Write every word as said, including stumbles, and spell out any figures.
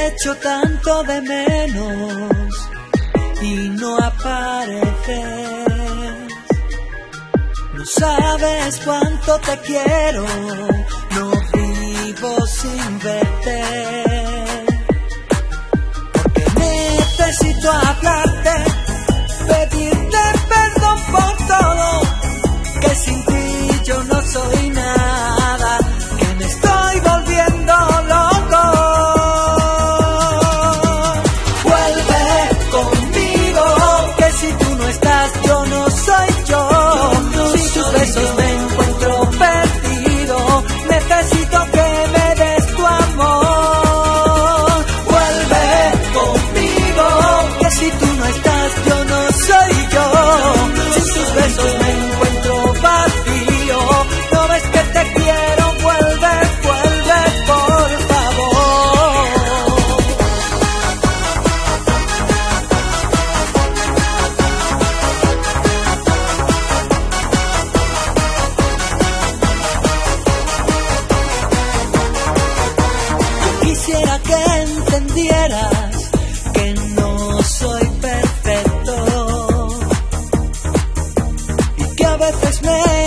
echo tanto de menos y no apareces. No sabes cuánto te quiero, no vivo sin verte. Porque necesito hablarte, pedirte perdón por todo, que sin ti yo no soy nada, que me estoy volviendo loco. Vuelve conmigo, que si tú no estás yo no soy yo. Sin tus besos me encuentro perdido, necesito que me des tu amor. Vuelve conmigo, que si tú no estás yo no soy yo. Sin tus besos me encuentro vacío, no ves que te quiero, vuelve, vuelve por favor. Yo quisiera que entendieras que no soy perfecto y que a veces me